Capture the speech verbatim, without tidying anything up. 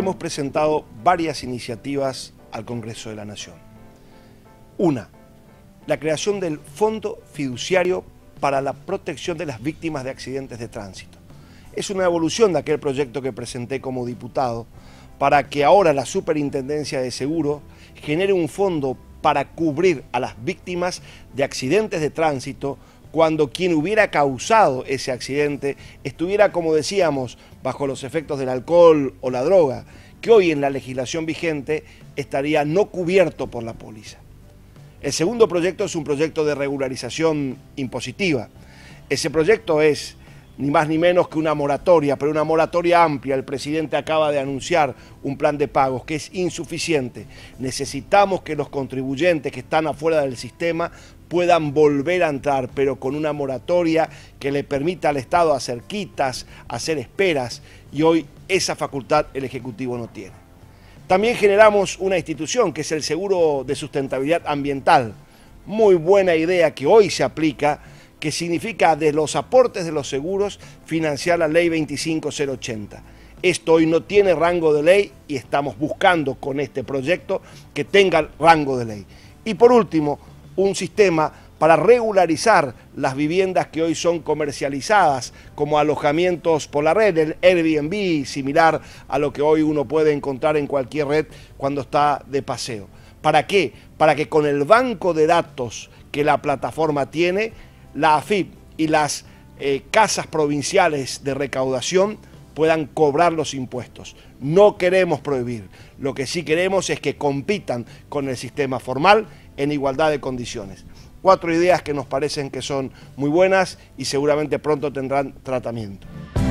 hemos presentado varias iniciativas al Congreso de la Nación. Una, la creación del Fondo Fiduciario para la Protección de las Víctimas de Accidentes de Tránsito. Es una evolución de aquel proyecto que presenté como diputado para que ahora la Superintendencia de Seguros genere un fondo para cubrir a las víctimas de accidentes de tránsito cuando quien hubiera causado ese accidente estuviera, como decíamos, bajo los efectos del alcohol o la droga, que hoy en la legislación vigente estaría no cubierto por la póliza. El segundo proyecto es un proyecto de regularización impositiva. Ese proyecto es ni más ni menos que una moratoria, pero una moratoria amplia. El presidente acaba de anunciar un plan de pagos que es insuficiente. Necesitamos que los contribuyentes que están afuera del sistema puedan volver a entrar, pero con una moratoria que le permita al Estado hacer quitas, hacer esperas, y hoy esa facultad el Ejecutivo no tiene. También generamos una institución que es el Seguro de Sustentabilidad Ambiental. Muy buena idea que hoy se aplica, que significa de los aportes de los seguros financiar la ley veinticinco mil ochenta. Esto hoy no tiene rango de ley y estamos buscando con este proyecto que tenga rango de ley. Y por último, un sistema para regularizar las viviendas que hoy son comercializadas como alojamientos por la red, el Airbnb, similar a lo que hoy uno puede encontrar en cualquier red cuando está de paseo. ¿Para qué? Para que con el banco de datos que la plataforma tiene, la A F I P y las eh, casas provinciales de recaudación puedan cobrar los impuestos. No queremos prohibir, lo que sí queremos es que compitan con el sistema formal en igualdad de condiciones. Cuatro ideas que nos parecen que son muy buenas y seguramente pronto tendrán tratamiento.